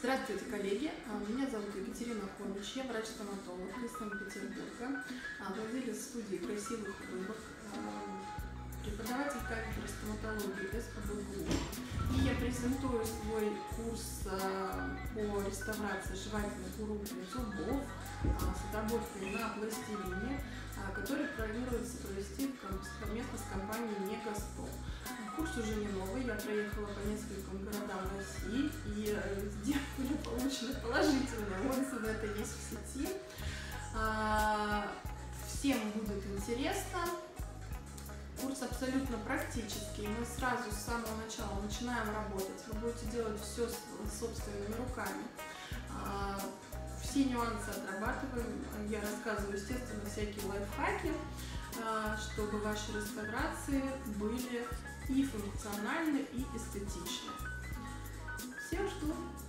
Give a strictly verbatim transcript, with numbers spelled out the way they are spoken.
Здравствуйте, коллеги! Меня зовут Екатерина Хомич, я врач-стоматолог из Санкт-Петербурга, владелец студии красивых улыбок, преподаватель кафедры стоматологии СПбГУ. И я презентую свой курс по реставрации жевательных уродливых зубов с отработкой на пластилине, который планируется провести совместно с компанией Мегастол. Курс уже не новый, я проехала по нескольким городам России, и везде были получены положительные отзывы, это есть в сети. Всем будет интересно. Курс абсолютно практический, мы сразу с самого начала начинаем работать, вы будете делать все собственными руками. Все нюансы отрабатываем, я рассказываю, естественно, всякие лайфхаки, чтобы ваши реставрации были и функциональны, и эстетичны. Всех жду!